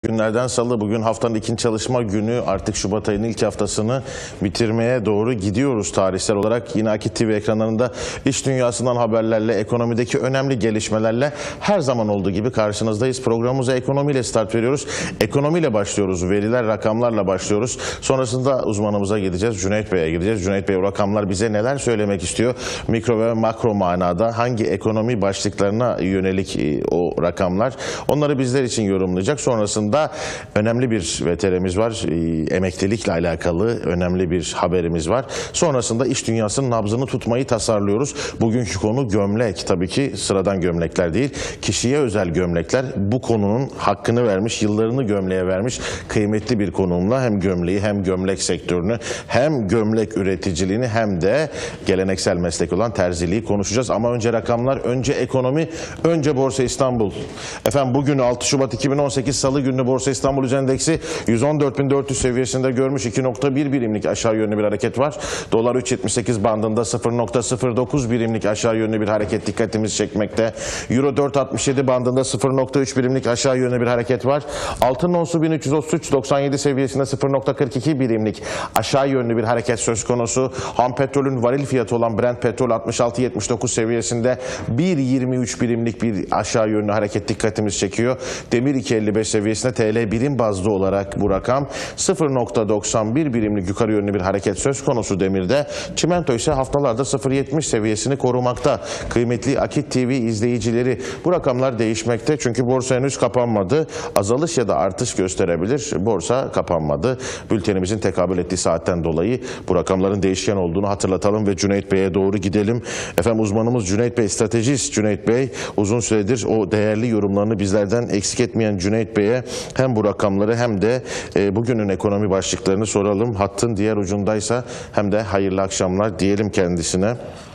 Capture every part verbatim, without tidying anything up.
Günlerden salı, bugün haftanın ikinci çalışma günü, artık Şubat ayının ilk haftasını bitirmeye doğru gidiyoruz tarihsel olarak. Yine Akit T V ekranlarında iş dünyasından haberlerle, ekonomideki önemli gelişmelerle her zaman olduğu gibi karşınızdayız. Programımıza ekonomiyle start veriyoruz. Ekonomiyle başlıyoruz, veriler, rakamlarla başlıyoruz. Sonrasında uzmanımıza gideceğiz, Cüneyt Bey'e gideceğiz. Cüneyt Bey, o rakamlar bize neler söylemek istiyor? Mikro ve makro manada hangi ekonomi başlıklarına yönelik o rakamlar? Onları bizler için yorumlayacak. Sonrasında önemli bir V T R'miz var. E, emeklilikle alakalı önemli bir haberimiz var. Sonrasında iş dünyasının nabzını tutmayı tasarlıyoruz. Bugünkü konu gömlek. Tabii ki sıradan gömlekler değil. Kişiye özel gömlekler. Bu konunun hakkını vermiş, yıllarını gömleğe vermiş kıymetli bir konuğumla hem gömleği hem gömlek sektörünü hem gömlek üreticiliğini hem de geleneksel meslek olan terziliği konuşacağız. Ama önce rakamlar, önce ekonomi, önce Borsa İstanbul. Efendim bugün altı Şubat iki bin on sekiz Salı günü Borsa İstanbul Endeksi yüz on dört bin dört yüz seviyesinde görmüş, iki nokta bir birimlik aşağı yönlü bir hareket var. Dolar üç yetmiş sekiz bandında sıfır nokta sıfır dokuz birimlik aşağı yönlü bir hareket dikkatimizi çekmekte. Euro dört altmış yedi bandında sıfır nokta üç birimlik aşağı yönlü bir hareket var. Altın onsu bin üç yüz otuz üç nokta doksan yedi seviyesinde sıfır nokta kırk iki birimlik aşağı yönlü bir hareket söz konusu. Ham petrolün varil fiyatı olan Brent petrol altmış altı yetmiş dokuz seviyesinde bir nokta yirmi üç birimlik bir aşağı yönlü hareket dikkatimizi çekiyor. Demir iki elli beş seviyesinde T L birim bazlı olarak bu rakam sıfır nokta doksan bir birimlik yukarı yönlü bir hareket söz konusu demirde. Çimento ise haftalarda sıfır nokta yetmiş seviyesini korumakta. Kıymetli Akit T V izleyicileri, bu rakamlar değişmekte çünkü borsa henüz kapanmadı. Azalış ya da artış gösterebilir. Borsa kapanmadı. Bültenimizin tekabül ettiği saatten dolayı bu rakamların değişken olduğunu hatırlatalım ve Cüneyt Bey'e doğru gidelim. Efendim uzmanımız Cüneyt Bey, stratejist Cüneyt Bey, uzun süredir o değerli yorumlarını bizlerden eksik etmeyen Cüneyt Bey'e hem bu rakamları hem de e, bugünün ekonomi başlıklarını soralım. Hattın diğer ucundaysa hem de hayırlı akşamlar diyelim kendisine.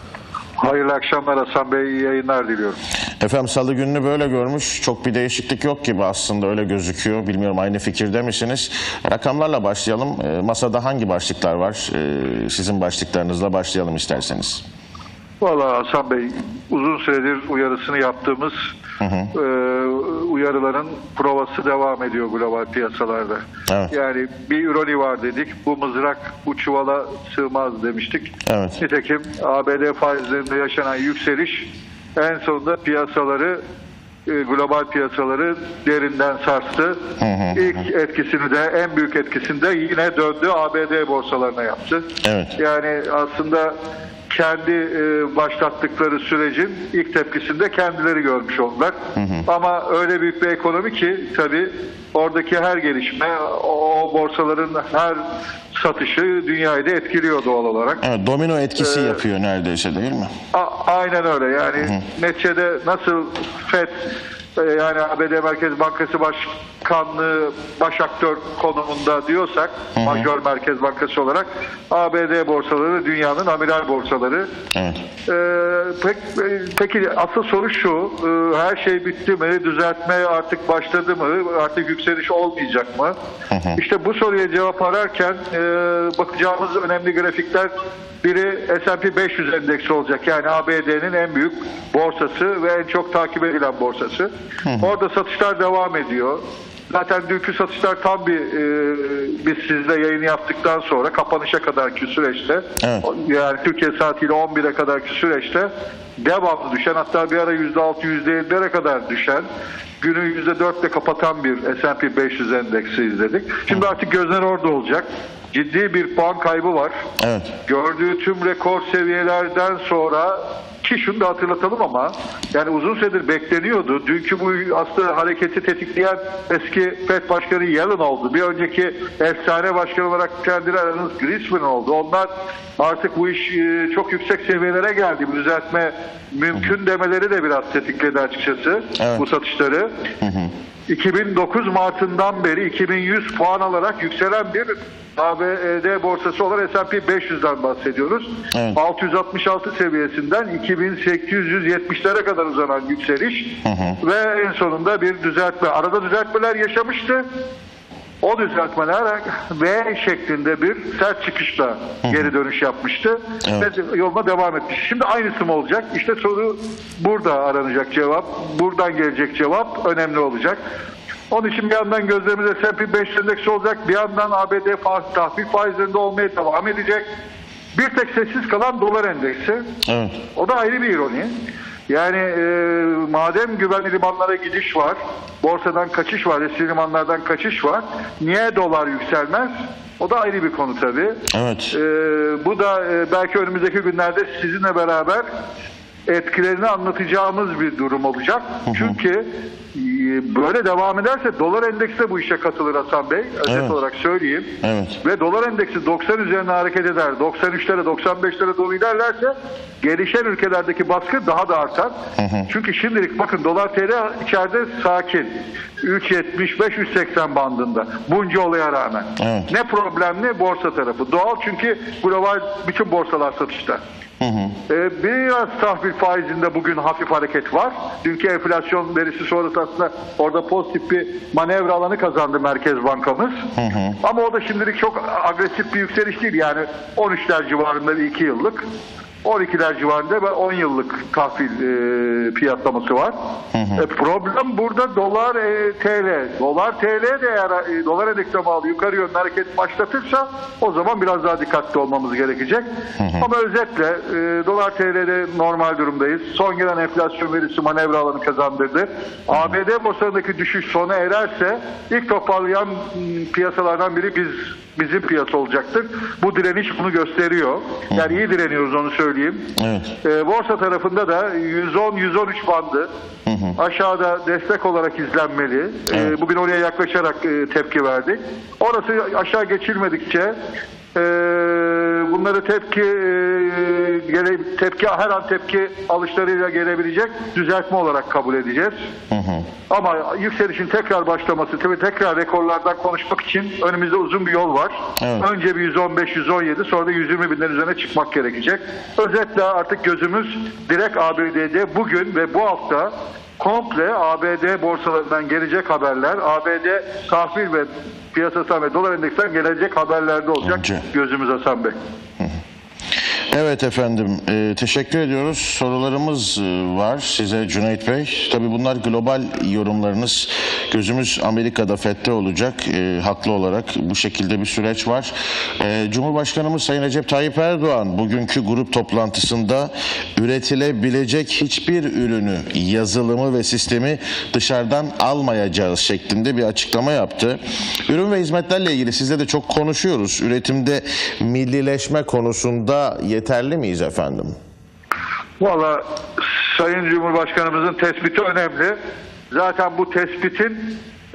Hayırlı akşamlar Hasan Bey, iyi yayınlar diliyorum. Efendim salı gününü böyle görmüş, çok bir değişiklik yok gibi aslında, öyle gözüküyor. Bilmiyorum, aynı fikirde misiniz? Rakamlarla başlayalım. E, masada hangi başlıklar var? E, sizin başlıklarınızla başlayalım isterseniz. Vallahi Hasan Bey, uzun süredir uyarısını yaptığımız hı hı. E, uyarıların provası devam ediyor global piyasalarda. Evet. Yani bir ironi var dedik, bu mızrak bu çuvala sığmaz demiştik. Evet. Nitekim A B D faizlerinde yaşanan yükseliş en sonunda piyasaları, global piyasaları derinden sarstı. Hı hı. İlk etkisini de, en büyük etkisini de yine döndü A B D borsalarına yaptı. Evet. Yani aslında kendi e, başlattıkları sürecin ilk tepkisinde kendileri görmüş oldular. Hı hı. Ama öyle büyük bir ekonomi ki tabii oradaki her gelişme, o borsaların her satışı dünyayı da etkiliyor doğal olarak. Evet, domino etkisi ee, yapıyor neredeyse, değil mi? A, aynen öyle. Yani hı hı. neticede nasıl Fed, yani A B D Merkez Bankası Başkanlığı baş aktör konumunda diyorsak, hı hı. majör merkez bankası olarak A B D borsaları dünyanın amiral borsaları. Evet. Ee, pek, peki asıl soru şu, e, her şey bitti mi? Düzeltme artık başladı mı? Artık yükseliş olmayacak mı? Hı hı. İşte bu soruya cevap ararken e, bakacağımız önemli grafikler, biri S and P beş yüz endeksi olacak. Yani A B D'nin en büyük borsası ve en çok takip edilen borsası. Hı hı. Orada satışlar devam ediyor. Zaten dünkü satışlar tam bir e, biz sizle yayın yaptıktan sonra kapanışa kadarki süreçte, evet. yani Türkiye saatiyle on bire kadarki süreçte devamlı düşen, hatta bir ara yüzde altı yüzde yedilere kadar düşen, günü yüzde dörtle kapatan bir S and P beş yüz endeksi izledik. Şimdi artık gözler orada olacak. Ciddi bir puan kaybı var. Evet. Gördüğü tüm rekor seviyelerden sonra, ki şunu da hatırlatalım ama yani uzun süredir bekleniyordu. Dünkü bu aslında hareketi tetikleyen eski Fed Başkanı Yellen oldu. Bir önceki efsane başkan olarak kendileri aranız Greenspan oldu. Onlar artık bu iş çok yüksek seviyelere geldi. Bu düzeltme mümkün demeleri de biraz tetikledi açıkçası, evet. bu satışları. Hı hı. iki bin dokuz Mart'ından beri iki bin yüz puan alarak yükselen bir A B D borsası olan S and P beş yüzden bahsediyoruz. Evet. altı yüz altmış altı seviyesinden iki bin sekiz yüz yetmişlere kadar uzanan yükseliş, hı hı. ve en sonunda bir düzeltme. Arada düzeltmeler yaşamıştı. O düzeltmeler V şeklinde bir sert çıkışla, hı hı. geri dönüş yapmıştı. Evet. Ve yoluna devam etmiş. Şimdi aynısı mı olacak? İşte soru burada aranacak cevap. Buradan gelecek cevap önemli olacak. Onun için bir yandan gözlerimizde S and P beş yüz endeksi olacak, bir yandan A B D fa- tahvil faizlerinde olmaya devam edecek. Bir tek sessiz kalan dolar endeksi. Evet. O da ayrı bir ironi. Yani e, madem güvenli limanlara gidiş var, borsadan kaçış var, eski limanlardan kaçış var, niye dolar yükselmez? O da ayrı bir konu tabii. Evet. E, bu da e, belki önümüzdeki günlerde sizinle beraber etkilerini anlatacağımız bir durum olacak. Hı hı. Çünkü e, böyle devam ederse dolar endeksi de bu işe katılır Hasan Bey. Özet evet. olarak söyleyeyim. Evet. Ve dolar endeksi doksan üzerine hareket eder. doksan üçlere doksan beşlere doğru ilerlerse gelişen ülkelerdeki baskı daha da artar. Hı hı. Çünkü şimdilik bakın dolar T L içeride sakin. üç yetmiş beş üç seksen bandında. Bunca olaya rağmen. Evet. Ne problemli? Borsa tarafı. Doğal çünkü global bütün borsalar satışta. Hı hı. Ee, biraz tahvil faizinde bugün hafif hareket var. Dünkü enflasyon verisi sonrası aslında orada pozitif bir manevra alanı kazandı Merkez Bankamız. Hı hı. Ama o da şimdilik çok agresif bir yükseliş değil. Yani on üçler civarında bir iki yıllık. on ikiler civarında ve on yıllık tahvil e, fiyatlaması var. Hı hı. E, problem burada dolar e, T L. Dolar T L de eğer e, dolar endeksine bağlı yukarı yönlü hareket başlatırsa o zaman biraz daha dikkatli olmamız gerekecek. Hı hı. Ama özetle e, dolar T L'de normal durumdayız. Son gelen enflasyon verisi manevra alanı kazandırdı. Hı hı. A B D borsalarındaki düşüş sona ererse ilk toparlayan m, piyasalardan biri biz bizim piyasa olacaktır. Bu direniş bunu gösteriyor. Yani iyi direniyoruz, onu söyleyeyim. Evet. E, borsa tarafında da yüz on yüz on üç bandı hı hı. aşağıda destek olarak izlenmeli. Evet. E, bugün oraya yaklaşarak e, tepki verdik. Orası aşağı geçilmedikçe e, bunları tepki e, gele, tepki her an tepki alışlarıyla gelebilecek düzeltme olarak kabul edeceğiz. Hı hı. Ama yükselişin tekrar başlaması, tabii tekrar rekorlardan konuşmak için önümüzde uzun bir yol var. Evet. Önce bir yüz on beş yüz on yedi, sonra da yüz yirmi binlerin üzerine çıkmak gerekecek. Özetle artık gözümüz direkt A B D'de bugün ve bu hafta komple A B D borsalarından gelecek haberler, A B D tahvil ve piyasasal ve dolar endeksten gelecek haberlerde olacak. Önce. Gözümüz Hasan Bey. Hı hı. Evet efendim, e, teşekkür ediyoruz. Sorularımız e, var size Cüneyt Bey. Tabii bunlar global yorumlarınız. Gözümüz Amerika'da F E D'de olacak. E, haklı olarak bu şekilde bir süreç var. E, Cumhurbaşkanımız Sayın Recep Tayyip Erdoğan bugünkü grup toplantısında üretilebilecek hiçbir ürünü, yazılımı ve sistemi dışarıdan almayacağız şeklinde bir açıklama yaptı. Ürün ve hizmetlerle ilgili sizle de çok konuşuyoruz. Üretimde millileşme konusunda yeterli miyiz efendim? Valla Sayın Cumhurbaşkanımızın tespiti önemli. Zaten bu tespitin e,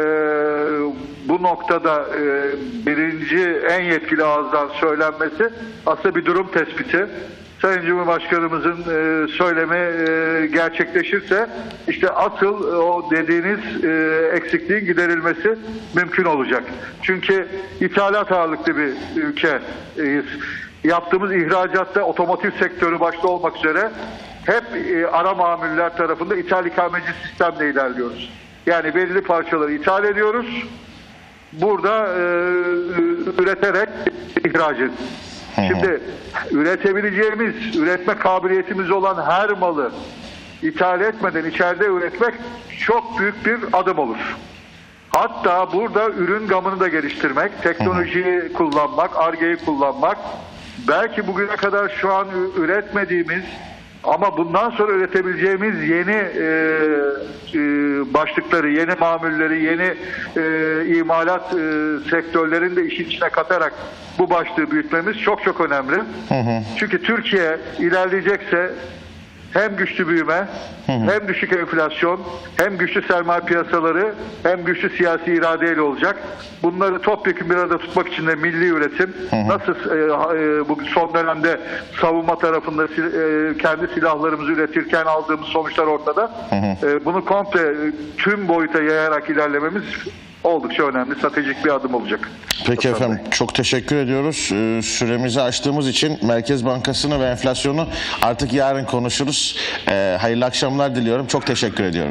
bu noktada e, birinci en yetkili ağızdan söylenmesi aslında bir durum tespiti. Sayın Cumhurbaşkanımızın e, söylemi e, gerçekleşirse işte asıl e, o dediğiniz e, eksikliğin giderilmesi mümkün olacak. Çünkü ithalat ağırlıklı bir ülkeyiz. Yaptığımız ihracatta otomotiv sektörü başta olmak üzere hep e, ara mamuller tarafında ithal ikameci sistemle ilerliyoruz. Yani belirli parçaları ithal ediyoruz. Burada e, üreterek ihraç ediyoruz. Şimdi üretebileceğimiz, üretme kabiliyetimiz olan her malı ithal etmeden içeride üretmek çok büyük bir adım olur. Hatta burada ürün gamını da geliştirmek, teknolojiyi kullanmak, Ar-Ge'yi kullanmak, belki bugüne kadar şu an üretmediğimiz ama bundan sonra üretebileceğimiz yeni e, e, başlıkları, yeni mamulleri, yeni e, imalat e, sektörlerini de işin içine katarak bu başlığı büyütmemiz çok çok önemli. Hı hı. Çünkü Türkiye ilerleyecekse hem güçlü büyüme, hı hı. hem düşük enflasyon, hem güçlü sermaye piyasaları, hem güçlü siyasi iradeyle olacak. Bunları topyekun bir arada tutmak için de milli üretim, hı hı. nasıl e, e, bu son dönemde savunma tarafında e, kendi silahlarımızı üretirken aldığımız sonuçlar ortada. Hı hı. E, bunu komple e, tüm boyuta yayarak ilerlememiz oldukça önemli, stratejik bir adım olacak. Peki efendim, çok teşekkür ediyoruz. Ee, süremizi açtığımız için Merkez Bankası'nı ve enflasyonu artık yarın konuşuruz. Ee, hayırlı akşamlar diliyorum. Çok teşekkür ediyorum.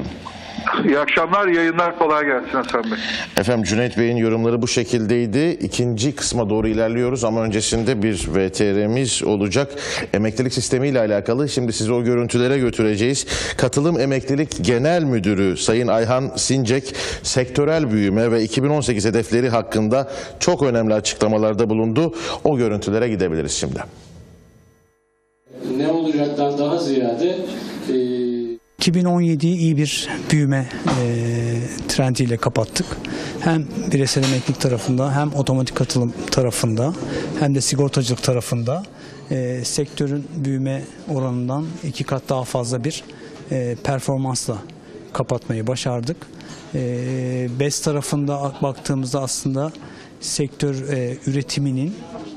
İyi akşamlar, yayınlar, kolay gelsin Hasan Bey. Efendim Cüneyt Bey'in yorumları bu şekildeydi. İkinci kısma doğru ilerliyoruz ama öncesinde bir V T R'miz olacak. Emeklilik sistemiyle alakalı. Şimdi sizi o görüntülere götüreceğiz. Katılım Emeklilik Genel Müdürü Sayın Ayhan Sincek, sektörel büyüme ve iki bin on sekiz hedefleri hakkında çok önemli açıklamalarda bulundu. O görüntülere gidebiliriz şimdi. Ne olacaktan daha ziyade e, iki bin on yediyi iyi bir büyüme e, trendiyle kapattık. Hem bireysel emeklilik tarafında hem otomatik katılım tarafında hem de sigortacılık tarafında e, sektörün büyüme oranından iki kat daha fazla bir e, performansla kapatmayı başardık. E, B E S tarafında baktığımızda aslında sektör e, üretiminin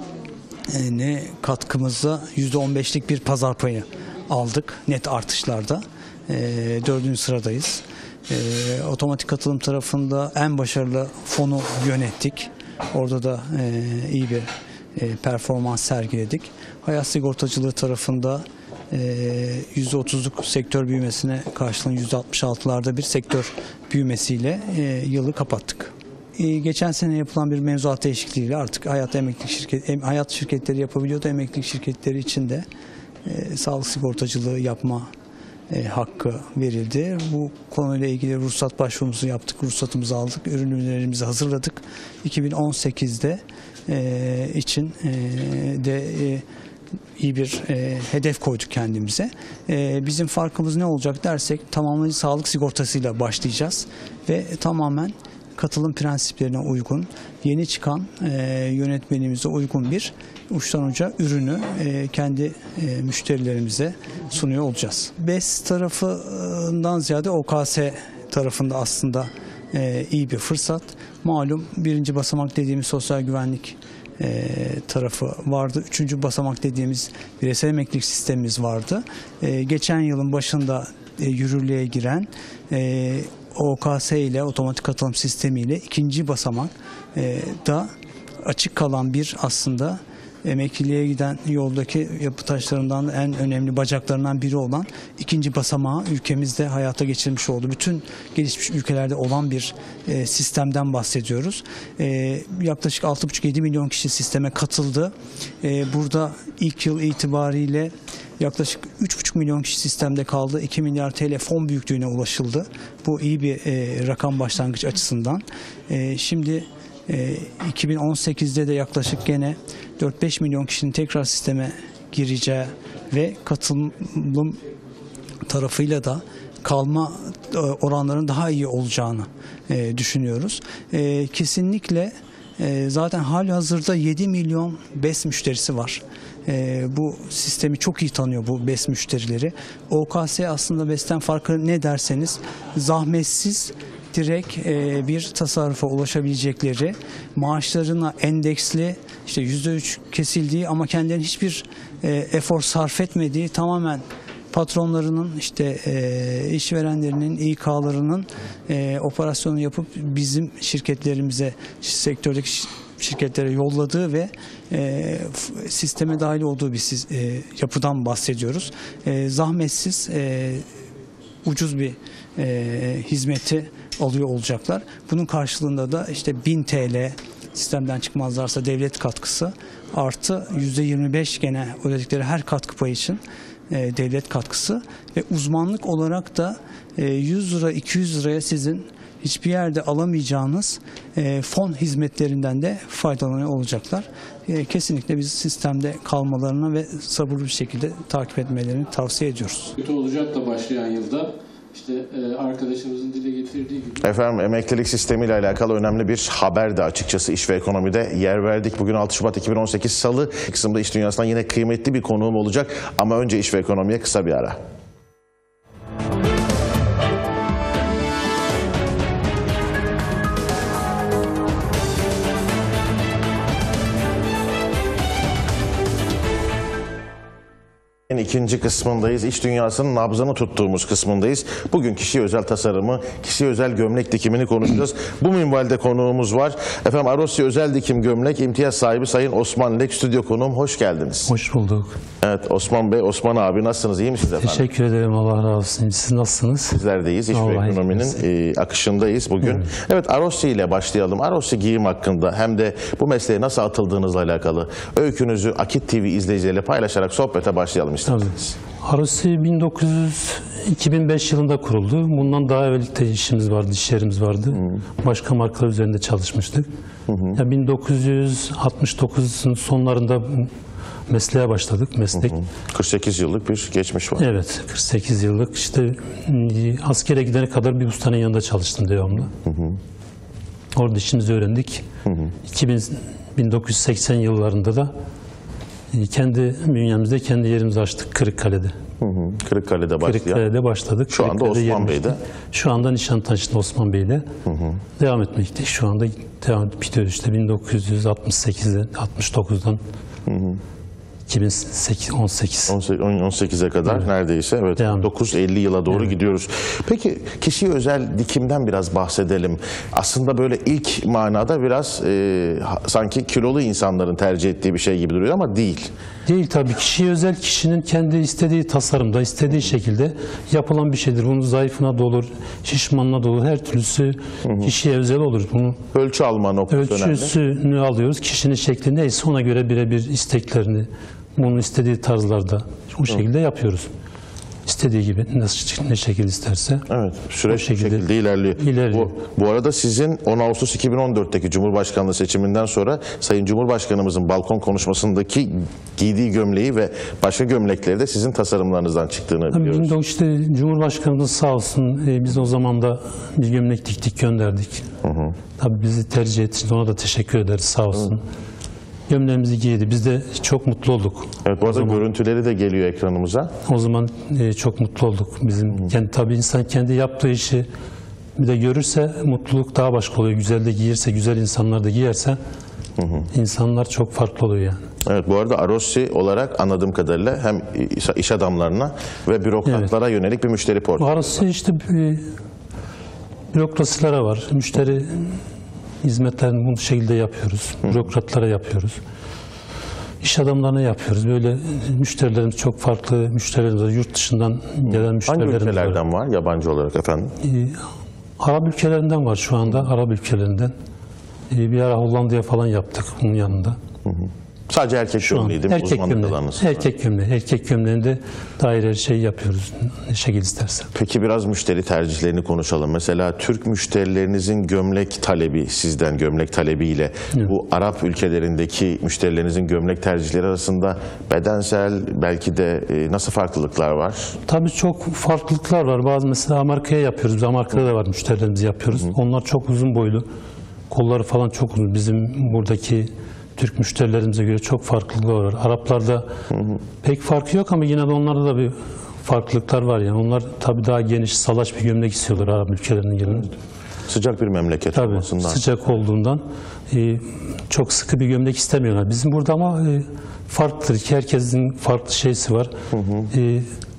e, ne katkımızda yüzde on beşlik bir pazar payı aldık net artışlarda. E, dördüncü sıradayız. E, otomatik katılım tarafında en başarılı fonu yönettik. Orada da e, iyi bir e, performans sergiledik. Hayat sigortacılığı tarafında e, yüzde otuzluk sektör büyümesine karşılığın yüzde altmış altılarda bir sektör büyümesiyle e, yılı kapattık. E, geçen sene yapılan bir mevzuat değişikliğiyle artık hayat emeklilik şirket, em, hayat şirketleri yapabiliyordu. Emeklilik şirketleri için de e, sağlık sigortacılığı yapma E, hakkı verildi. Bu konuyla ilgili ruhsat başvurumuzu yaptık, ruhsatımızı aldık, ürünlerimizi hazırladık. iki bin on sekizde e, için e, de e, iyi bir e, hedef koyduk kendimize. E, bizim farkımız ne olacak dersek tamamlayıcı sağlık sigortasıyla başlayacağız ve tamamen katılım prensiplerine uygun, yeni çıkan e, yönetmenimize uygun bir uçtan uca ürünü e, kendi e, müşterilerimize sunuyor olacağız. B E S tarafından ziyade O K S tarafında aslında e, iyi bir fırsat. Malum birinci basamak dediğimiz sosyal güvenlik e, tarafı vardı. Üçüncü basamak dediğimiz bireysel emeklilik sistemimiz vardı. E, geçen yılın başında e, yürürlüğe giren e, O K S ile otomatik katılım sistemiyle ikinci basamak e, da açık kalan bir aslında emekliliğe giden yoldaki yapı taşlarından en önemli bacaklarından biri olan ikinci basamağı ülkemizde hayata geçirmiş oldu. Bütün gelişmiş ülkelerde olan bir e, sistemden bahsediyoruz. E, yaklaşık altı buçuk yedi milyon kişi sisteme katıldı. E, burada ilk yıl itibariyle yaklaşık üç buçuk milyon kişi sistemde kaldı. iki milyar T L fon büyüklüğüne ulaşıldı. Bu iyi bir e, rakam başlangıç açısından. E, şimdi e, iki bin on sekizde de yaklaşık gene dört beş milyon kişinin tekrar sisteme gireceği ve katılım tarafıyla da kalma e, oranların daha iyi olacağını e, düşünüyoruz. E, kesinlikle e, zaten halihazırda yedi milyon B E S müşterisi var. E, bu sistemi çok iyi tanıyor bu B E S müşterileri. O K S aslında B E S'ten farkı ne derseniz zahmetsiz direkt e, bir tasarrufa ulaşabilecekleri, maaşlarına endeksli işte yüzde üç kesildiği ama kendilerinin hiçbir e, efor sarf etmediği, tamamen patronlarının işte e, işverenlerinin İK'larının e, operasyonu yapıp bizim şirketlerimize, sektördeki şirketlere yolladığı ve e, sisteme dahil olduğu bir e, yapıdan bahsediyoruz. E, zahmetsiz, e, ucuz bir e, hizmeti alıyor olacaklar. Bunun karşılığında da işte bin T L sistemden çıkmazlarsa devlet katkısı artı yüzde yirmi beş gene ödedikleri her katkı payı için e, devlet katkısı ve uzmanlık olarak da e, yüz lira iki yüz liraya sizin hiçbir yerde alamayacağınız e, fon hizmetlerinden de faydalanıyor olacaklar. E, kesinlikle biz sistemde kalmalarına ve sabırlı bir şekilde takip etmelerini tavsiye ediyoruz. kötü olacakla başlayan yılda işte e, arkadaşımızın dile getirdiği gibi. Efendim emeklilik sistemiyle alakalı önemli bir haber de açıkçası iş ve ekonomide yer verdik. Bugün altı Şubat iki bin on sekiz Salı kısımda iş dünyasından yine kıymetli bir konuğum olacak. Ama önce iş ve ekonomiye kısa bir ara. ikinci kısmındayız. İş dünyasının nabzını tuttuğumuz kısmındayız. Bugün kişiye özel tasarımı, kişiye özel gömlek dikimini konuşacağız. Bu minvalde konuğumuz var. Efendim Arosya Özel Dikim Gömlek imtiyaz sahibi Sayın Osman Lek stüdyo konuğum. Hoş geldiniz. Hoş bulduk. Evet Osman Bey, Osman abi nasılsınız? İyi misiniz efendim? Teşekkür ederim. Allah razı olsun. Siz nasılsınız? Sizlerdeyiz. İş ve Allah ekonominin e, akışındayız bugün. Evet. evet Arosya ile başlayalım. Arosya giyim hakkında hem de bu mesleğe nasıl atıldığınızla alakalı öykünüzü Akit T V izleyicileriyle paylaşarak sohbete başlayalım isterseniz. Arosya bin dokuz yüz iki bin beş yılında kuruldu. Bundan daha evvellikte işimiz vardı, iş yerimiz vardı. Hı. Başka markalar üzerinde çalışmıştık. Hı hı. Ya bin dokuz yüz altmış dokuzun sonlarında mesleğe başladık, meslek. Hı hı. kırk sekiz yıllık bir geçmiş var. Evet, kırk sekiz yıllık. İşte askere gidene kadar bir ustanın yanında çalıştım devamlı. Hı hı. Orada işimizi öğrendik. Hı hı. iki bin, bin dokuz yüz seksen yıllarında da kendi bünyemizde kendi yerimizi açtık Kırıkkale'de. Hı hı. Kırıkkale'de başladık. Kırıkkale'de başladık. Şu anda Osman Bey'de. Şu anda Nişantaşı'nda Osman Bey'de hı hı. devam etmekteyiz. Şu anda devam bitiyor işte bin dokuz yüz altmış sekizden altmış dokuzdan hı hı. iki bin on sekiz on sekize kadar evet. neredeyse evet dokuz elli yıla doğru evet. gidiyoruz. Peki kişiye özel dikimden biraz bahsedelim. Aslında böyle ilk manada biraz e, sanki kilolu insanların tercih ettiği bir şey gibi duruyor ama değil. Değil tabii. Kişiye özel kişinin kendi istediği tasarımda, istediği şekilde yapılan bir şeydir. Bunun zayıfına da olur, şişmanına da olur. Her türlüsü hı hı. kişiye özel olur. Bunu ölçü alma noktası önemli. Ölçüsünü alıyoruz. Kişinin şekli neyse ona göre birebir isteklerini, bunun istediği tarzlarda bu şekilde yapıyoruz. İstediği gibi nasıl ne şekilde isterse. Evet, süreç şekilde, şekilde ilerliyor. ilerliyor. Bu, bu arada sizin on Ağustos iki bin on dörtteki Cumhurbaşkanlığı seçiminden sonra Sayın Cumhurbaşkanımızın balkon konuşmasındaki giydiği gömleği ve başka gömlekleri de sizin tasarımlarınızdan çıktığını Tabii biliyoruz. Tabii işte Cumhurbaşkanımız sağ olsun e, biz o zaman da bir gömlek diktik gönderdik. Hı hı. Tabii bizi tercih etti. Ona da teşekkür ederiz sağ olsun. Hı. Gömleğimizi giydi. Biz de çok mutlu olduk. Evet, bu arada görüntüleri de geliyor ekranımıza. O zaman e, çok mutlu olduk. Bizim hmm. kendi, tabii insan kendi yaptığı işi bir de görürse mutluluk daha başka oluyor. Güzel de giyirse, güzel insanlar da giyerse hı hı. insanlar çok farklı oluyor yani. Evet, bu arada Arosya olarak anladığım kadarıyla hem iş adamlarına ve bürokratlara evet. yönelik bir müşteri portföyü. Arosya işte e, bürokrasilere var. Müşteri hizmetlerini bu şekilde yapıyoruz. Hı. Bürokratlara yapıyoruz. İş adamlarına yapıyoruz. Böyle müşterilerimiz çok farklı müşterilerimiz var. Yurt dışından gelen müşterilerimiz var. Hangi ülkelerden var. var yabancı olarak efendim? Ee, Arap ülkelerinden var şu anda. Arap ülkelerinden. Ee, bir ara Hollanda'ya falan yaptık bunun yanında. Hı hı. Sadece erkek gömleği Erkek gömleği. Erkek gömleği. Erkek gömleğinde dair her şeyi yapıyoruz. Ne şekil istersen. Peki biraz müşteri tercihlerini konuşalım. Mesela Türk müşterilerinizin gömlek talebi, sizden gömlek talebiyle evet. bu Arap ülkelerindeki müşterilerinizin gömlek tercihleri arasında bedensel belki de e, nasıl farklılıklar var? Tabii çok farklılıklar var. Bazı mesela Amerika'ya yapıyoruz. Biz Amerika'da da var müşterilerimizi yapıyoruz. Hı hı. Onlar çok uzun boylu. Kolları falan çok uzun. Bizim buradaki Türk müşterilerimize göre çok farklılıklar var. Araplarda hı hı. pek farkı yok ama yine de onlarda da bir farklılıklar var. Yani onlar tabii daha geniş, salaş bir gömlek istiyorlar Arap ülkelerinin gibi. Evet. Sıcak bir memleket tabii, olmasından. Sıcak olduğundan e, çok sıkı bir gömlek istemiyorlar. Bizim burada ama e, farklıdır ki herkesin farklı şeysi var. Hı hı. E,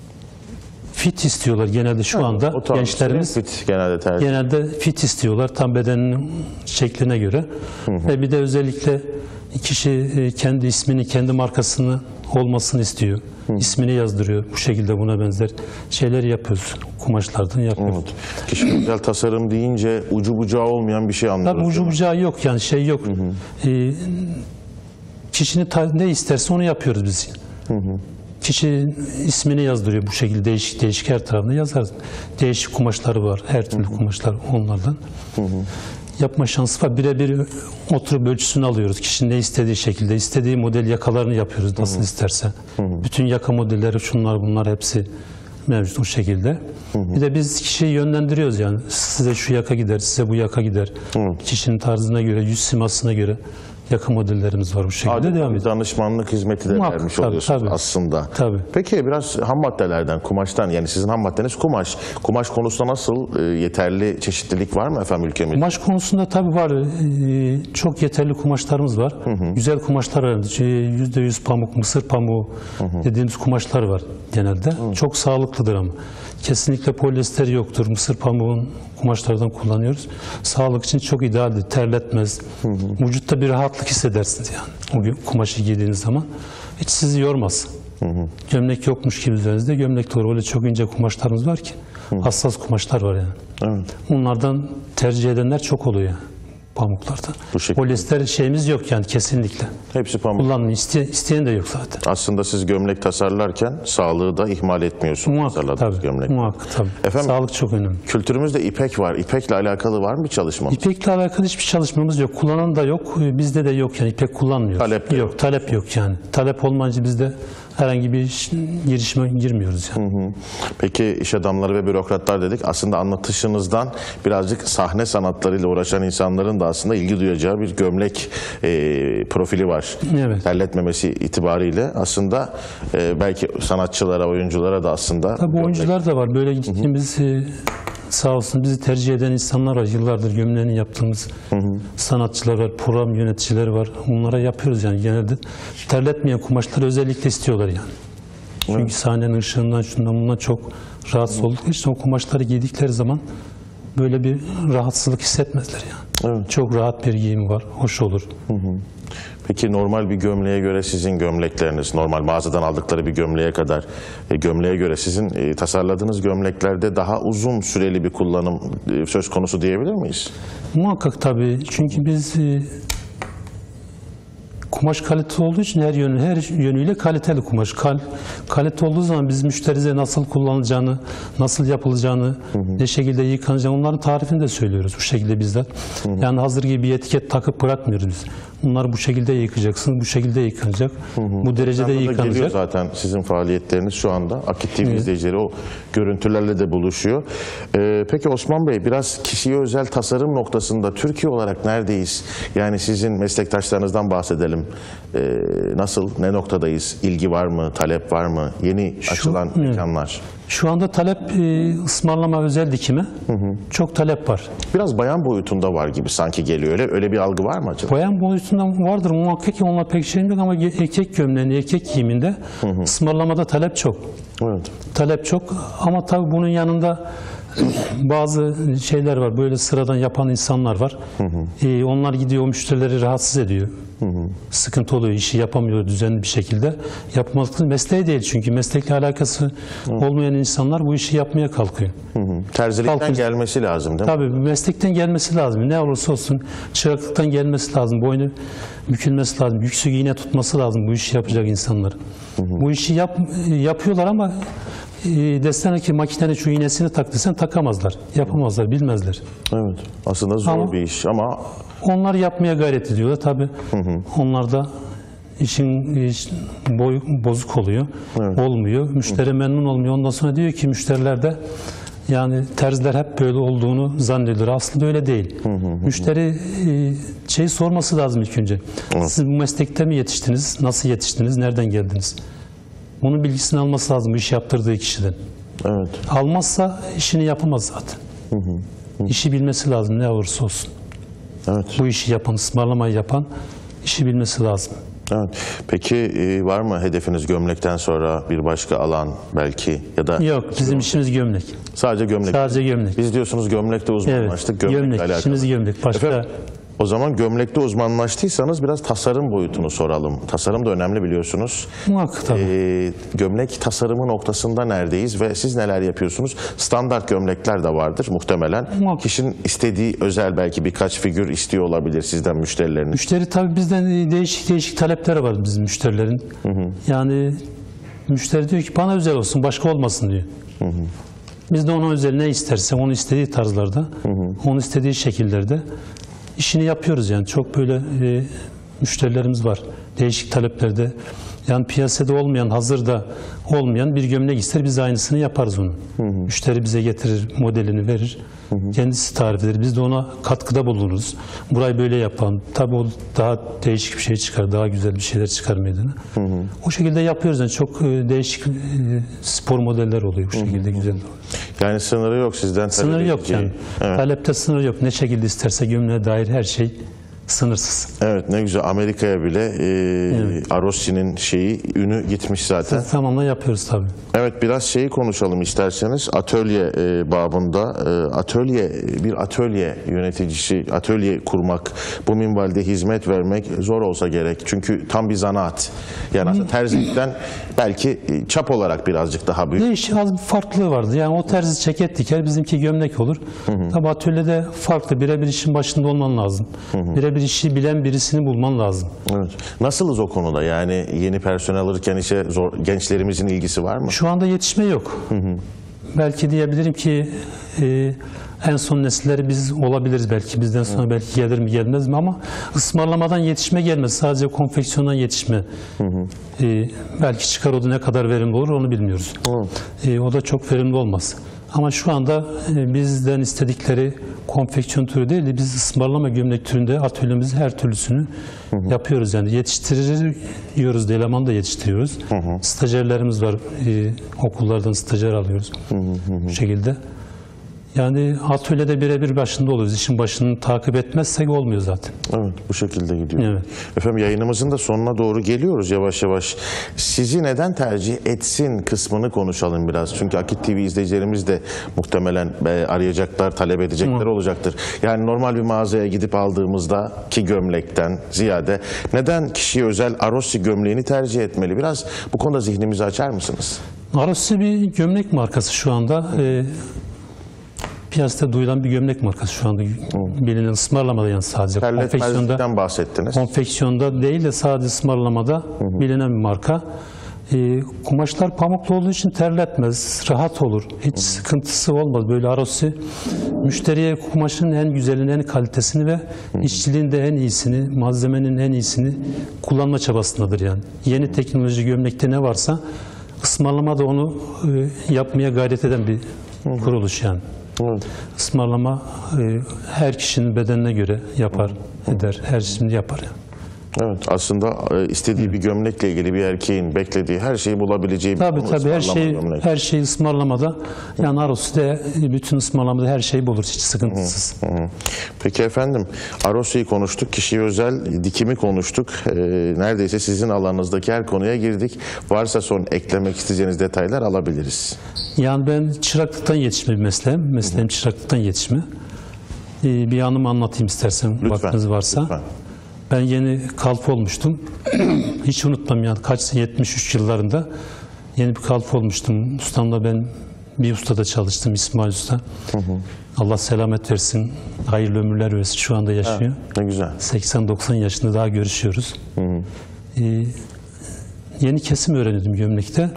fit istiyorlar genelde şu evet, anda gençlerimiz. Fit genelde tercih. Genelde fit istiyorlar tam bedeninin şekline göre. Hı hı. Ve bir de özellikle kişi kendi ismini, kendi markasını olmasını istiyor. Hı. İsmini yazdırıyor. Bu şekilde buna benzer şeyleri yapıyoruz. Kumaşlardan yapıyoruz. Evet. Kişi güzel tasarım deyince ucu bucağı olmayan bir şey anlıyoruz. Tabii ucu bucağı yok yani şey yok. Hı hı. Ee, kişinin ne isterse onu yapıyoruz biz. Hı hı. Kişi ismini yazdırıyor bu şekilde değişik değişik her tarafında yazarız. Değişik kumaşları var. Her türlü hı hı. kumaşlar onlardan. Hı hı. Yapma şansı var. Birebir oturup ölçüsünü alıyoruz. Kişinin ne istediği şekilde, istediği model yakalarını yapıyoruz nasıl hı hı. isterse. Hı hı. Bütün yaka modelleri şunlar bunlar hepsi mevcut o şekilde. Hı hı. Bir de biz kişiyi yönlendiriyoruz yani. Size şu yaka gider, size bu yaka gider. Hı. Kişinin tarzına göre, yüz simasına göre Yakın modellerimiz var bu şekilde Adeta devam bir ediyor. danışmanlık hizmeti de Muhakkak, vermiş tabii, oluyorsunuz tabii. aslında. Tabii. Peki biraz ham maddelerden, kumaştan, yani sizin ham maddeniz kumaş. Kumaş konusunda nasıl, e, yeterli çeşitlilik var mı efendim ülkemizde? Kumaş konusunda tabii var. Ee, çok yeterli kumaşlarımız var. Güzel kumaşlar var. Şey, yüzde yüz pamuk, mısır pamuğu dediğimiz kumaşlar var genelde. Çok sağlıklıdır ama. Kesinlikle polyester yoktur. Mısır pamuğun kumaşlardan kullanıyoruz. Sağlık için çok idealdir. Terletmez. Vücutta bir rahatlık hissedersiniz yani. O gün kumaşı giydiğiniz zaman. Hiç sizi yormaz. Gömlek yokmuş gibi üzerinizde gömlek doğru. Öyle çok ince kumaşlarımız var ki. Hassas kumaşlar var yani. Evet. Onlardan tercih edenler çok oluyor yani, pamuklardan. Bu şekilde. Polyester şeyimiz yok yani kesinlikle. Hepsi pamuk. Kullanmayın. İste, isteyen de yok zaten. Aslında siz gömlek tasarlarken sağlığı da ihmal etmiyorsunuz. Muhakkak tasarladığınız tabii. gömlek. Muhakkak tabii. Efendim? Sağlık çok önemli. Kültürümüzde ipek var. İpekle alakalı var mı çalışmamız? İpekle alakalı hiçbir çalışmamız yok. Kullanan da yok. Bizde de yok yani. İpek kullanmıyoruz. Talep de yok. yok. Talep yok yani. Talep olmayınca biz de herhangi bir iş- girişime girmiyoruz yani. Peki iş adamları ve bürokratlar dedik. Aslında anlatışınızdan birazcık sahne sanatlarıyla uğraşan insanların da aslında ilgi duyacağı bir gömlek e, profili var. Evet. Terletmemesi itibariyle aslında e, belki sanatçılara, oyunculara da aslında Tabii gömlek- oyuncular da var. Böyle gittiğimiz e, sağ olsun bizi tercih eden insanlar var. Yıllardır gömleğini yaptığımız sanatçılar var, program yöneticileri var. Onlara yapıyoruz yani genelde. Terletmeyen kumaşları özellikle istiyorlar yani. Çünkü sahnenin ışığından şundan bundan çok rahatsız oldukları için o kumaşları giydikleri zaman böyle bir rahatsızlık hissetmezler yani. Evet. Çok rahat bir giyimi var. Hoş olur. Peki normal bir gömleğe göre sizin gömlekleriniz, normal mağazadan aldıkları bir gömleğe kadar e, gömleğe göre sizin e, tasarladığınız gömleklerde daha uzun süreli bir kullanım e, söz konusu diyebilir miyiz? Muhakkak tabii. Çünkü biz e, kumaş kaliteli olduğu için her yönü her yönüyle kaliteli kumaş. Kal, kalite olduğu zaman biz müşterize nasıl kullanılacağını, nasıl yapılacağını, ne şekilde yıkanacağını onların tarifini de söylüyoruz bu şekilde bizler. Yani hazır gibi bir etiket takıp bırakmıyoruz biz. Bunları bu şekilde yıkacaksınız, bu şekilde yıkanacak, bu derecede Ekranda da geliyor yıkanacak. zaten sizin faaliyetleriniz şu anda. Akit T V izleyicileri o görüntülerle de buluşuyor. Ee, peki Osman Bey, biraz kişiye özel tasarım noktasında Türkiye olarak neredeyiz? Yani sizin meslektaşlarınızdan bahsedelim. Ee, nasıl, ne noktadayız? İlgi var mı, talep var mı? Yeni açılan evet. mekanlar. Şu anda talep e, ısmarlama özel dikime çok talep var. Biraz bayan boyutunda var gibi sanki geliyor. Öyle öyle bir algı var mı acaba? Bayan boyutundan vardır muhakkak ki onlar pek şeyim yok ama erkek gömleğinde, erkek giyiminde ısmarlamada talep çok. Evet. Talep çok ama tabii bunun yanında bazı şeyler var. Böyle sıradan yapan insanlar var. Ee, onlar gidiyor o müşterileri rahatsız ediyor. Sıkıntı oluyor. İşi yapamıyor düzenli bir şekilde. Yapmadıkları mesleği değil çünkü meslekle alakası olmayan insanlar bu işi yapmaya kalkıyor. Terzilikten Kalkın. gelmesi lazım değil mi? Tabii meslekten gelmesi lazım. Ne olursa olsun çıraklıktan gelmesi lazım. Boynu bükülmesi lazım. Yüksek iğne tutması lazım bu işi yapacak insanlar. Bu işi yap, yapıyorlar ama e, desene ki makinenin şu iğnesini tak desen takamazlar. Yapamazlar, bilmezler. Evet. Aslında zor Ama- bir iş ama Onlar yapmaya gayret ediyorlar. Tabii onlar da işin iş, boy bozuk oluyor. Olmuyor. Müşteri memnun olmuyor. Ondan sonra diyor ki müşteriler de yani terziler hep böyle olduğunu zannediyor. Aslında öyle değil. Müşteri e, şey sorması lazım ilk önce. Siz bu meslekte mi yetiştiniz? Nasıl yetiştiniz? Nereden geldiniz? Bunun bilgisini alması lazım bu işi yaptırdığı kişiden. evet. Almazsa işini yapamaz zaten. İşi bilmesi lazım ne olursa olsun. Evet. Bu işi yapan, ısmarlamayı yapan işi bilmesi lazım. Evet. Peki e, var mı hedefiniz gömlekten sonra bir başka alan belki ya da Yok, bizim işimiz gömlek. sadece gömlek? Sadece gömlek. Biz diyorsunuz gömlekte uzmanlaştık. Evet, Gömlekle gömlek. alakalı. İşimiz gömlek. Başka Efendim, o zaman gömlekte uzmanlaştıysanız biraz tasarım boyutunu soralım. Tasarım da önemli biliyorsunuz. muhakkak tabii. Ee, gömlek tasarımı noktasında neredeyiz ve siz neler yapıyorsunuz? Standart gömlekler de vardır muhtemelen. Muhakkak. Kişinin istediği özel belki birkaç figür istiyor olabilir sizden müşterileriniz. Müşteri tabii bizden değişik değişik talepleri var bizim müşterilerin. Yani müşteri diyor ki bana özel olsun, başka olmasın diyor. Biz de ona özel ne isterse, onu istediği tarzlarda, onu istediği şekillerde işini yapıyoruz yani. Çok böyle e, müşterilerimiz var. Değişik taleplerde Yani piyasada olmayan, hazırda olmayan bir gömlek ister, biz aynısını yaparız onu. Hı hı. Müşteri bize getirir, modelini verir. Hı hı. Kendisi tarif eder. Biz de ona katkıda bulunuruz. Burayı böyle yapalım. Tabii o daha değişik bir şey çıkar, daha güzel bir şeyler çıkar meydana. Hı hı. O şekilde yapıyoruz. Yani çok değişik spor modeller oluyor. Bu şekilde hı hı. güzel oluyor. Yani sınırı yok sizden. Sınırı yok yani. Evet. Talepte sınır yok. Ne şekilde isterse gömleğe dair her şey sınırsız. Evet, ne güzel. Amerika'ya bile e, evet. Arossi'nin şeyi, ünü gitmiş zaten. Zamanla yapıyoruz tabii. Evet, biraz şeyi konuşalım isterseniz. Atölye e, babında e, atölye bir atölye yöneticisi, atölye kurmak, bu minvalde hizmet vermek zor olsa gerek. Çünkü tam bir zanaat. Yani aslında terzilikten belki çap olarak birazcık daha büyük. Değişik, az bir farklılığı vardı. Yani o terzi ceket diker, bizimki gömlek olur. Hı hı. Tabii atölyede farklı. Birebir işin başında olman lazım. Hı hı. Bir işi bilen birisini bulman lazım. Evet. Nasılız o konuda? Yani yeni personel alırken işe zor, gençlerimizin ilgisi var mı? Şu anda yetişme yok. Hı hı. Belki diyebilirim ki e, en son nesilleri biz olabiliriz belki. Bizden sonra hı. belki gelir mi gelmez mi, ama ısmarlamadan yetişme gelmez. Sadece konfeksiyondan yetişme. Hı hı. E, belki çıkar, o da ne kadar verimli olur onu bilmiyoruz. E, o da çok verimli olmaz. Ama şu anda e, bizden istedikleri konfeksiyon türü değil de biz ısmarlama gömlek türünde atölyemizin her türlüsünü hı hı. yapıyoruz. Yani yetiştiriyoruz da, eleman da yetiştiriyoruz. Hı hı. Stajyerlerimiz var. E, okullardan stajyer alıyoruz. Hı hı. Bu şekilde. Yani atölyede birebir başında oluyoruz. İşin başını takip etmezsek olmuyor zaten. Evet, bu şekilde gidiyor. Evet. Efendim, yayınımızın da sonuna doğru geliyoruz yavaş yavaş. Sizi neden tercih etsin kısmını konuşalım biraz. Çünkü Akit T V izleyicilerimiz de muhtemelen arayacaklar, talep edecekler Hı. olacaktır. Yani normal bir mağazaya gidip aldığımızda ki gömlekten ziyade neden kişiye özel Arossi gömleğini tercih etmeli? Biraz bu konuda zihnimizi açar mısınız? Arossi bir gömlek markası şu anda. Ee, Piyasada duyulan bir gömlek markası şu anda. Hmm. Bilinen, ısmarlamada yani sadece. Konfeksiyonda bahsettiniz. Konfeksiyonda değil de sadece ısmarlamada hı hı. bilinen bir marka. E, kumaşlar pamuklu olduğu için terletmez, rahat olur. Hiç hı. sıkıntısı olmaz. Böyle Arossi müşteriye kumaşın en güzelini, en kalitesini ve hı hı. işçiliğin de en iyisini, malzemenin en iyisini kullanma çabasındadır yani. Yeni teknoloji gömlekte ne varsa ısmarlamada onu e, yapmaya gayret eden bir hı hı. kuruluş yani. Evet. Ismarlama e, her kişinin bedenine göre yapar, eder, her şimdi yapar. Yani. Evet, aslında e, istediği Hı. bir gömlekle ilgili bir erkeğin beklediği her şeyi bulabileceği bir tabii tabii her şey gömlek. Her şey ısmarlamada. Yani Arossi'de bütün ısmarlamada her şey bulur, hiç sıkıntısız. Hı hı. Peki efendim, Arossi'yi konuştuk, kişiye özel dikimi konuştuk. E, neredeyse sizin alanınızdaki her konuya girdik. Varsa son eklemek isteyeceğiniz detaylar alabiliriz. Yani ben çıraklıktan yetişme bir mesleğim. Mesleğim hı hı. çıraklıktan yetişme. Ee, bir anımı anlatayım istersen, lütfen, vaktiniz varsa. Lütfen. Ben yeni kalfa olmuştum. Hiç unutmam yani, kaç yetmiş üç yıllarında yeni bir kalfa olmuştum. Ustamla ben bir ustada çalıştım, İsmail Usta. Hı hı. Allah selamet versin, hayırlı ömürler versin. Şu anda yaşıyor. Ha, ne güzel. seksen doksan yaşında, daha görüşüyoruz. Hı hı. Ee, yeni kesim öğrendim gömlekte.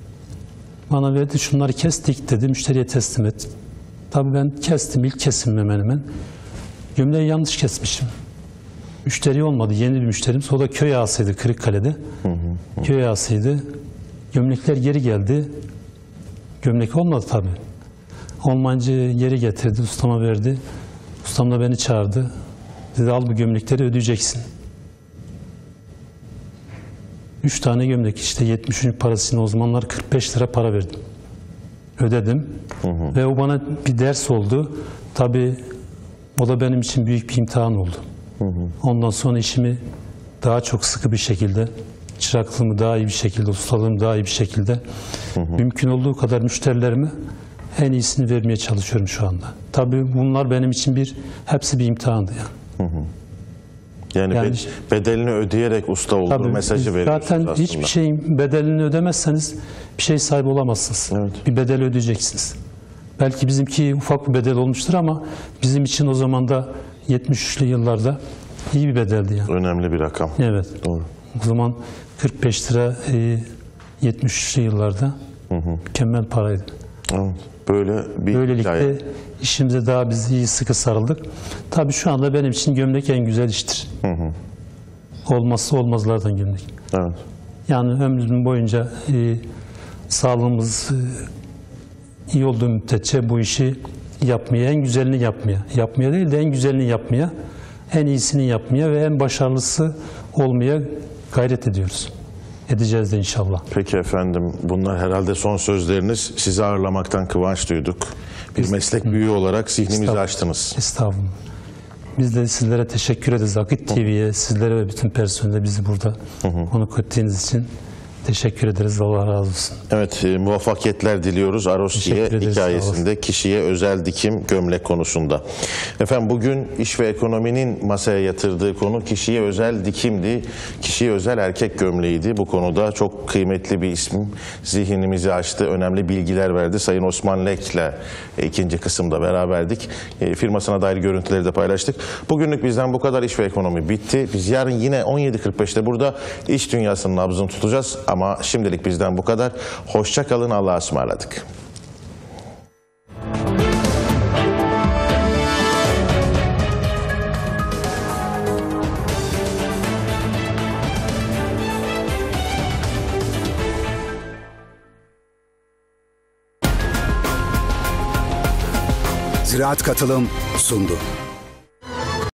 Bana verdi, şunları kes dik dedi, müşteriye teslim et. Tabii ben kestim, ilk kesim hemen hemen. Gömleği yanlış kesmişim. Müşteri olmadı, yeni bir müşterimiz. O da köy ağasıydı Kırıkkale'de. Hı hı. Köy ağasıydı. Gömlekler geri geldi. Gömlek olmadı tabii. Olmayınca geri getirdi, ustama verdi. Ustam da beni çağırdı. Dedi, al bu gömlekleri ödeyeceksin. Üç tane gömlek, işte yetmiş üç parasını o zamanlar kırk beş lira para verdim. Ödedim. Hı hı. Ve o bana bir ders oldu. Tabii o da benim için büyük bir imtihan oldu. Hı hı. Ondan sonra işimi daha çok sıkı bir şekilde, çıraklığımı daha iyi bir şekilde, ustalığımı daha iyi bir şekilde, hı hı. mümkün olduğu kadar müşterilerime en iyisini vermeye çalışıyorum şu anda. Tabii bunlar benim için bir, hepsi bir imtihandı yani. Hı hı. Yani, yani bedelini ödeyerek usta olduğu tabii, mesajı veriyorsunuz zaten aslında. Hiçbir şeyin bedelini ödemezseniz bir şey sahibi olamazsınız. Evet. Bir bedel ödeyeceksiniz. Belki bizimki ufak bir bedel olmuştur ama bizim için o zaman da yetmiş üçlü yıllarda iyi bir bedeldi yani. Önemli bir rakam. Evet. Doğru. O zaman kırk beş lira e, yetmiş üçlü yıllarda hı hı. mükemmel paraydı. Evet. Böyle bir Böylelikle hikaye. işimize daha biz iyi sıkı sarıldık. Tabii şu anda benim için gömlek en güzel iştir. Hı hı. Olmazsa olmazlardan gömlek. Evet. Yani ömrümüz boyunca e, sağlığımız e, iyi olduğu müddetçe bu işi yapmaya, en güzelini yapmaya, yapmaya değil de en güzelini yapmaya, en iyisini yapmaya ve en başarılısı olmaya gayret ediyoruz. Edeceğiz de inşallah. Peki efendim, bunlar herhalde son sözleriniz. Sizi ağırlamaktan kıvanç duyduk. Bir meslek büyüğü olarak zihnimizi Estağfurullah. açtınız. Estağfurullah. Biz de sizlere teşekkür ederiz. Akit T V'ye, sizlere ve bütün personele bizi burada konuk ettiğiniz için teşekkür ederiz. Allah razı olsun. Evet, e, muvaffakiyetler diliyoruz Arostiye Teşekkür ederiz, sağ hikayesinde kişiye özel dikim gömlek konusunda. Efendim, bugün iş ve ekonominin masaya yatırdığı konu kişiye özel dikimdi. Kişiye özel erkek gömleğiydi. Bu konuda çok kıymetli bir isim zihnimizi açtı. Önemli bilgiler verdi. Sayın Osman Lek'le e, ikinci kısımda beraberdik. E, firmasına dair görüntüleri de paylaştık. Bugünlük bizden bu kadar. İş ve ekonomi bitti. Biz yarın yine on yedi kırk beşte burada iş dünyasının nabzını tutacağız. Ama şimdilik bizden bu kadar. Hoşça kalın, Allah'a ısmarladık. Ziraat Katılım sundu.